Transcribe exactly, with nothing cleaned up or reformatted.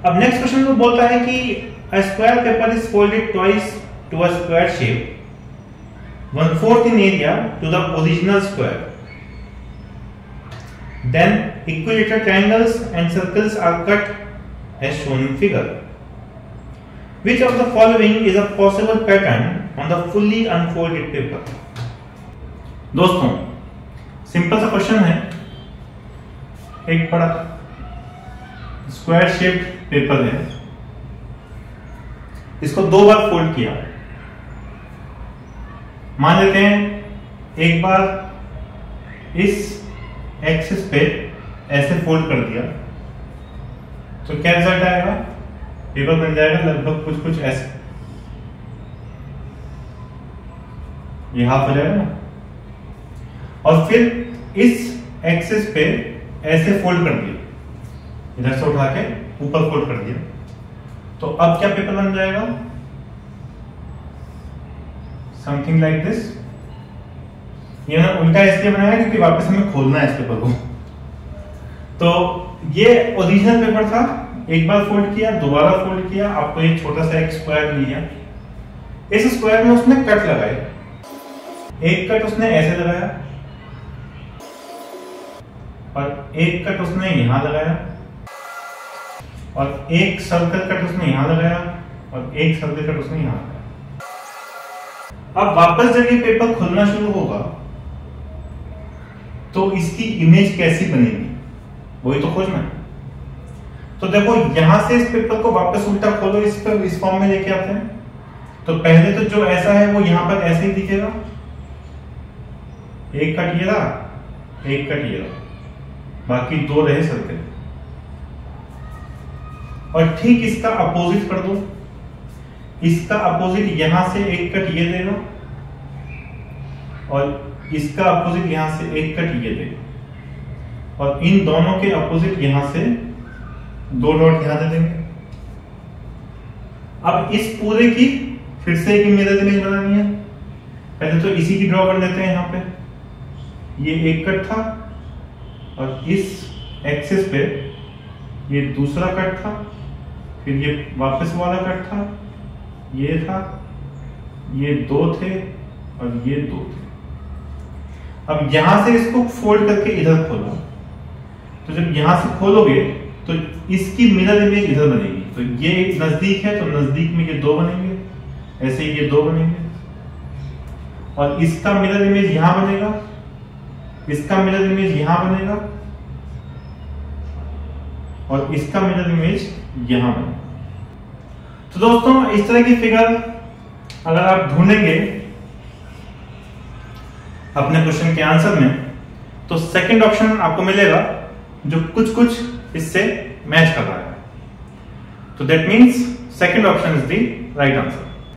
अब next question में बोलता है कि a square paper is folded twice to a square shape, one fourth in area to the original square. Then equilateral triangles and circles are cut as shown in figure. Which of the following is a possible pattern on the fully unfolded paper? दोस्तों simple सा question है, एक बड़ा square shaped paper है, इसको दो बार fold किया। मान लेते हैं एक बार इस एक्सिस पे ऐसे फोल्ड कर दिया तो क्या रिजल्ट आएगा, पेपर बन जाएगा लगभग कुछ कुछ ऐसे, ये हाफ हो जाएगा ना। और फिर इस एक्सिस पे ऐसे फोल्ड कर दिया, इधर से उठा के ऊपर फोल्ड कर दिया, तो अब क्या पेपर बन जाएगा, समथिंग लाइक दिस। ये ना उल्टा इसलिए बनाया क्योंकि वापस हमें खोलना है इस पेपर को। तो ये ओरिजिनल पेपर था, एक बार फोल्ड किया, दोबारा फोल्ड किया, आपको ये छोटा सा एक स्क्वायर लिया, इस स्क्वायर में उसने कट लगाए, एक कट उसने ऐसे लगाया और एक कट उसने यहां लगाया और एक सर्कल कट उसने यहां लगाया और एक सर्कल कट उसने यहां लगाया। अब वापस जब ये पेपर खुलना शुरू होगा तो इसकी इमेज कैसी बनेगी वही तो खोजना है। तो देखो यहां से इस पेपर को वापस उल्टा खोलो, इस पर इस फॉर्म में लेके आते हैं, तो पहले तो जो ऐसा है वो यहां पर ऐसे ही दिखेगा, एक कट ये रहा, एक कट ये रहा, बाकी दो रहे सर्कल। और ठीक इसका अपोजिट कर दो, इसका अपोजिट यहां से एक कट ये देगा और इसका अपोजिट यहां से एक कट ये देगा और इन दोनों के अपोजिट यहां से दो डॉट यहां दे देंगे। अब इस पूरे की फिर से एक मिरर इमेज बनानी है, पहले तो इसी की ड्रॉ कर लेते हैं। यहां पे ये एक कट था और इस एक्सिस पे ये दूसरा कट था, फिर ये वापस वाला कट था, ये था, ये दो थे और ये दो थे। अब यहां से इसको फोल्ड करके इधर खोला, तो जब यहां से खोलोगे तो इसकी मिरर इमेज इधर बनेगी। तो ये नजदीक है तो नजदीक में ये दो बनेंगे, ऐसे ही ये दो बनेंगे और इसका मिरर इमेज यहां बनेगा, इसका मिरर इमेज यहां बनेगा और इसका मिरर इमेज यहां बनेगा। तो दोस्तों इस तरह की फिगर अगर आप ढूंढेंगे अपने क्वेश्चन के आंसर में तो सेकंड ऑप्शन आपको मिलेगा जो कुछ कुछ इससे मैच कर रहा है। तो that means second option is the right answer.